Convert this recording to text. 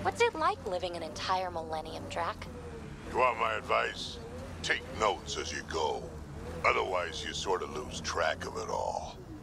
What's it like living an entire millennium, Drac? You want my advice? Take notes as you go. Otherwise, you sort of lose track of it all.